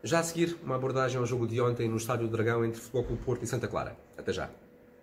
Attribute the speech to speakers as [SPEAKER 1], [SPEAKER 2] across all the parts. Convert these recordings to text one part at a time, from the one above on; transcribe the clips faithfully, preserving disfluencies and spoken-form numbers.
[SPEAKER 1] Já a seguir, uma abordagem ao jogo de ontem no Estádio do Dragão entre Futebol Clube Porto e Santa Clara. Até já.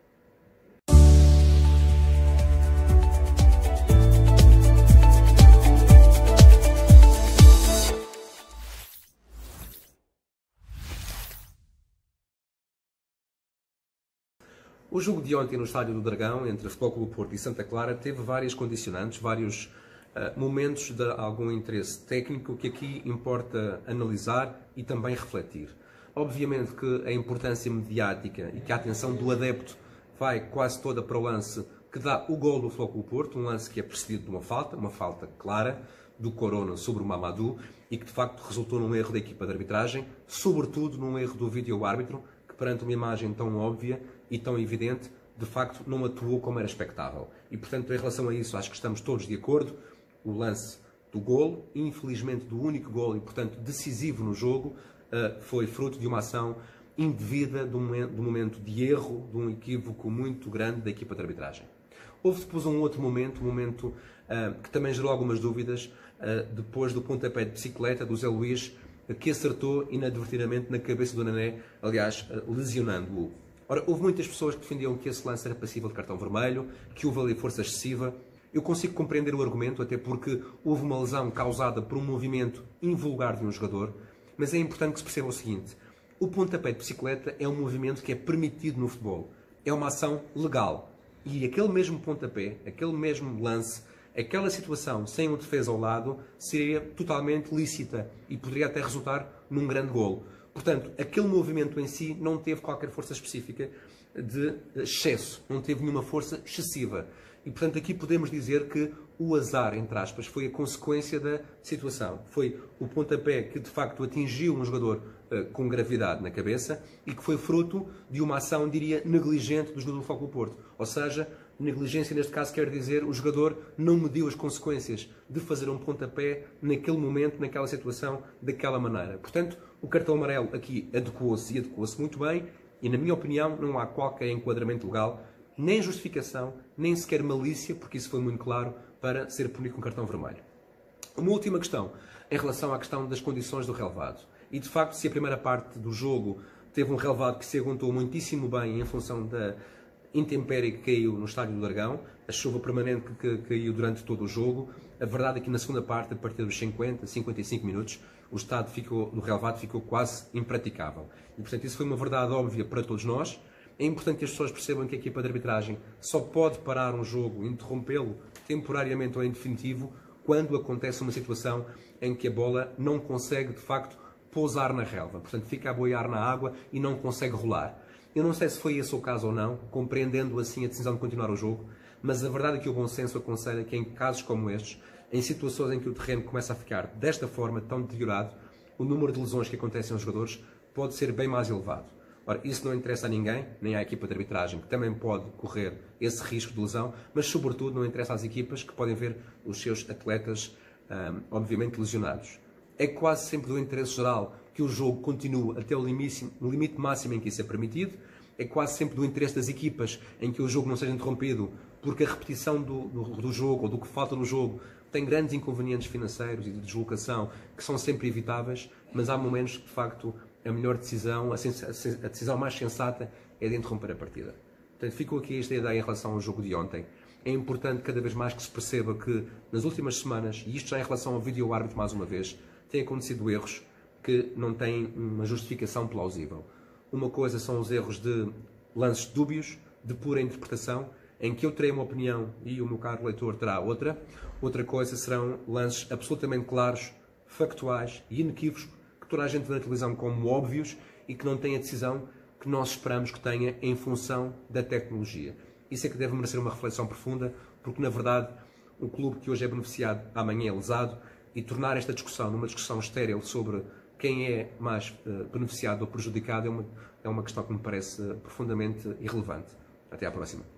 [SPEAKER 1] O jogo de ontem no Estádio do Dragão, entre Futebol Clube Porto e Santa Clara, teve vários condicionantes, vários uh, momentos de algum interesse técnico que aqui importa analisar e também refletir. Obviamente que a importância mediática e que a atenção do adepto vai quase toda para o lance que dá o gol do Futebol Clube Porto, um lance que é precedido de uma falta, uma falta clara do Corona sobre o Mamadou e que de facto resultou num erro da equipa de arbitragem, sobretudo num erro do vídeo-árbitro, que perante uma imagem tão óbvia e tão evidente, de facto não atuou como era expectável. E portanto, em relação a isso, acho que estamos todos de acordo. O lance do golo, infelizmente do único golo e portanto decisivo no jogo, foi fruto de uma ação indevida, de um momento de erro, de um equívoco muito grande da equipa de arbitragem. Houve depois um outro momento, um momento uh, que também gerou algumas dúvidas, uh, depois do pontapé de bicicleta do Zé Luís, uh, que acertou inadvertidamente na cabeça do Nané, aliás, uh, lesionando-o. Ora, houve muitas pessoas que defendiam que esse lance era passível de cartão vermelho, que houve ali força excessiva. Eu consigo compreender o argumento, até porque houve uma lesão causada por um movimento invulgar de um jogador, mas é importante que se perceba o seguinte: o pontapé de bicicleta é um movimento que é permitido no futebol, é uma ação legal. E aquele mesmo pontapé, aquele mesmo lance, aquela situação sem um defesa ao lado, seria totalmente lícita e poderia até resultar num grande golo. Portanto, aquele movimento em si não teve qualquer força específica de excesso, não teve nenhuma força excessiva. E, portanto, aqui podemos dizer que o azar, entre aspas, foi a consequência da situação. Foi o pontapé que, de facto, atingiu um jogador uh, com gravidade na cabeça e que foi fruto de uma ação, diria, negligente do jogador do Futebol Clube Porto. Ou seja, negligência, neste caso, quer dizer o jogador não mediu as consequências de fazer um pontapé naquele momento, naquela situação, daquela maneira. Portanto, o cartão amarelo aqui adequou-se e adequou-se muito bem e, na minha opinião, não há qualquer enquadramento legal, nem justificação, nem sequer malícia, porque isso foi muito claro, para ser punido com cartão vermelho. Uma última questão, em relação à questão das condições do relevado. E, de facto, se a primeira parte do jogo teve um relevado que se aguentou muitíssimo bem em função da intempérie que caiu no Estádio do Dragão, a chuva permanente que caiu durante todo o jogo, a verdade é que na segunda parte, a partir dos cinquenta, cinquenta e cinco minutos, o estado ficou, no relevado ficou quase impraticável. E, portanto, isso foi uma verdade óbvia para todos nós. É importante que as pessoas percebam que a equipa de arbitragem só pode parar um jogo, interrompê-lo temporariamente ou em definitivo, quando acontece uma situação em que a bola não consegue, de facto, pousar na relva. Portanto, fica a boiar na água e não consegue rolar. Eu não sei se foi esse o caso ou não, compreendendo assim a decisão de continuar o jogo, mas a verdade é que o bom senso aconselha que em casos como estes, em situações em que o terreno começa a ficar desta forma tão deteriorado, o número de lesões que acontecem aos jogadores pode ser bem mais elevado. Ora, isso não interessa a ninguém, nem à equipa de arbitragem, que também pode correr esse risco de lesão, mas sobretudo não interessa às equipas que podem ver os seus atletas, um, obviamente, lesionados. É quase sempre do interesse geral que o jogo continue até o limite, no limite máximo em que isso é permitido. É quase sempre do interesse das equipas em que o jogo não seja interrompido, porque a repetição do, do, do jogo ou do que falta no jogo tem grandes inconvenientes financeiros e de deslocação que são sempre evitáveis, mas há momentos que, de facto, a melhor decisão, a, a decisão mais sensata é de interromper a partida. Portanto, ficou aqui esta ideia em relação ao jogo de ontem. É importante cada vez mais que se perceba que nas últimas semanas, e isto já em relação ao vídeo-árbitro mais uma vez, têm acontecido erros que não têm uma justificação plausível. Uma coisa são os erros de lances dúbios, de pura interpretação, em que eu terei uma opinião e o meu caro leitor terá outra. Outra coisa serão lances absolutamente claros, factuais e inequívocos, que toda a gente vê na televisão como óbvios e que não têm a decisão que nós esperamos que tenha em função da tecnologia. Isso é que deve merecer uma reflexão profunda, porque na verdade o clube que hoje é beneficiado amanhã é lesado, e tornar esta discussão numa discussão estéril sobre quem é mais uh, beneficiado ou prejudicado é uma, é uma questão que me parece uh, profundamente irrelevante. Até à próxima.